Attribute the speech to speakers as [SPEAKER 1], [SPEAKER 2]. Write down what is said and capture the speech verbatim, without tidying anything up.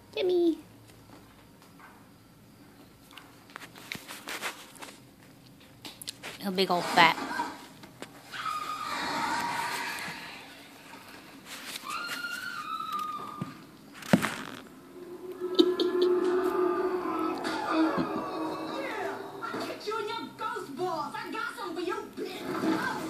[SPEAKER 1] Gimme. A big old fat.
[SPEAKER 2] You and your ghost balls. I got something for you, bitch.